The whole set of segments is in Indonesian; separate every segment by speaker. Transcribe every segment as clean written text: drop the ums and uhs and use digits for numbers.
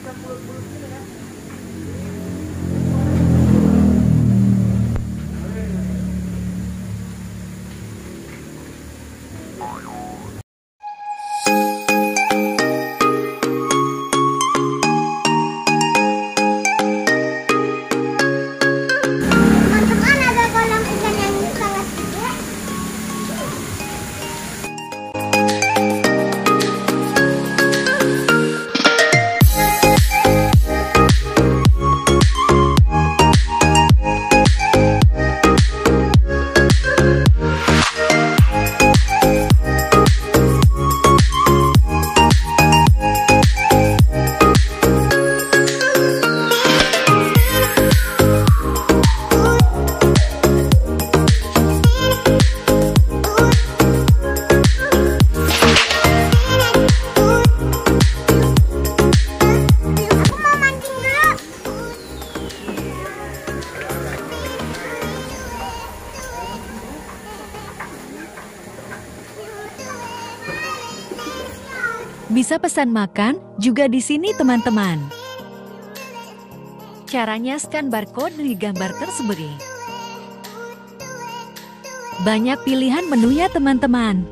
Speaker 1: Bisa pesan makan juga di sini teman-teman. Caranya scan barcode di gambar tersebut. Banyak pilihan menunya teman-teman.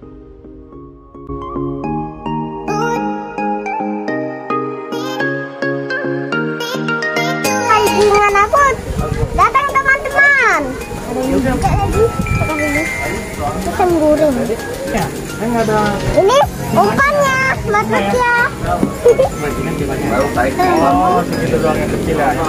Speaker 2: Dimanapun datang teman-teman. Ada yang buka lagi. Ikan goreng. Ini umpannya, matanya.
Speaker 3: Baru baik. Oh, segitu doang yang kecil ya.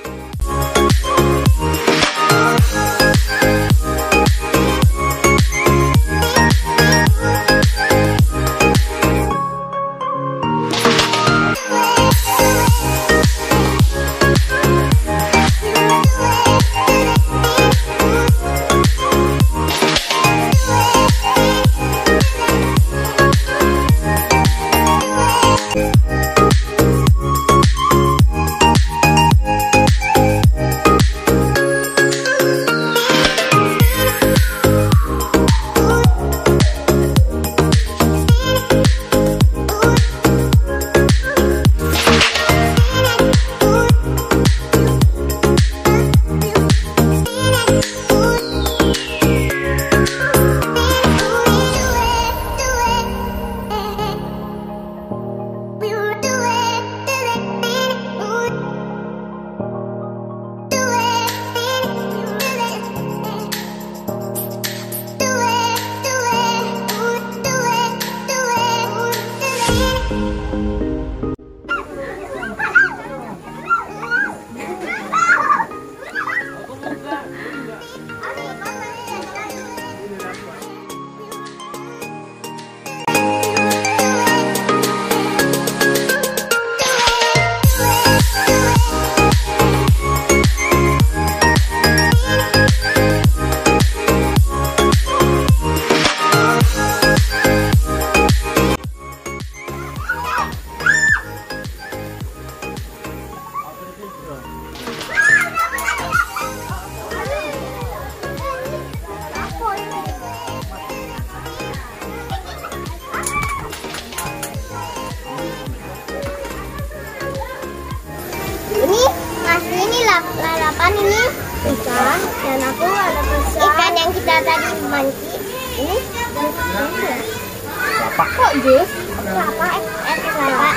Speaker 2: lalapan ini ikan dan aku ada pesan ikan yang kita tadi mancing ini
Speaker 3: Lapak.
Speaker 2: kok jus kelapa kelapa.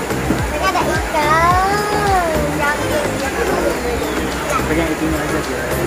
Speaker 3: Pegang itunya aja ya.